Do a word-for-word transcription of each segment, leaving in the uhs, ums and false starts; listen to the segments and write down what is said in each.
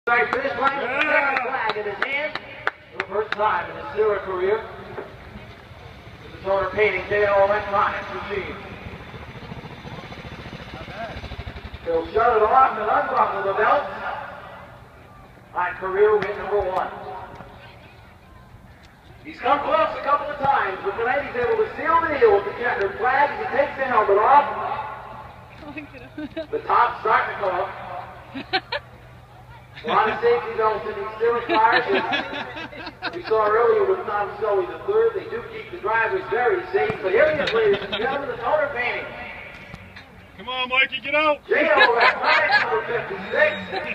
Right, finish line with the flag in his hand for the first time in his Steeler career. This is Toner painting J O Electronics machine. He'll shut it off and unbuckle the belt on career win number one. He's come close a couple of times, but tonight he's able to seal the deal with the checkered flag as he takes the helmet off. The top's starting to come up. A lot of safety belts in these Steelers cars. We saw earlier with Tom Scully the third. They do keep the drivers very safe. But here he is, ladies and gentlemen, the Toner painting. Come on, Mikey, get out. J O Electronics, number fifty-six.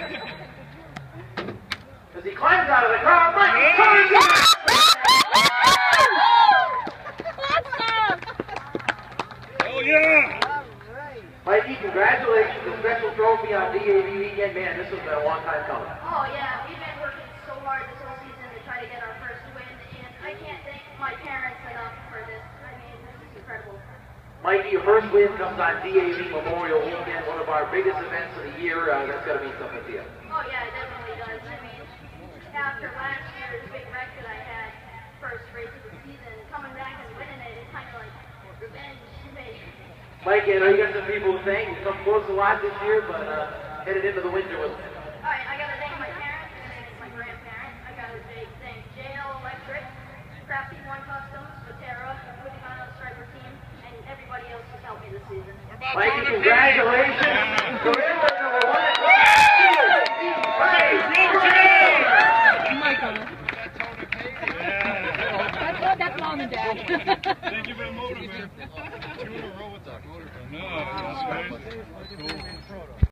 As he climbs out of the car, Mikey Toner. Oh yeah! Mikey, congratulations. A special trophy on D A V weekend. Man, this has been a long time coming. Oh, yeah. We've been working so hard this whole season to try to get our first win, and I can't thank my parents enough for this. I mean, this is incredible. Mikey, your first win comes on D A V Memorial Weekend, one of our biggest events of the year. Uh, that's got to mean something to you. Oh, yeah, it definitely does. I mean, after last year's big wreck that I had, first race of the season, coming back and winning it, it's kind of like revenge to me. Mikey, I know you got some people who think you've come close a lot this year, but uh, headed into the winter with them. All right, I got to thank my parents, and my grandparents. I got to thank J L Electric, Crafty One Customs, Matera, Woody Vinyl Striper Team, and everybody else who's helped me this season. Mikey, congratulations! Career win number one. That's, that's mom and dad. Thank you for the motor, man. Two in a row with that motor. No, that's great.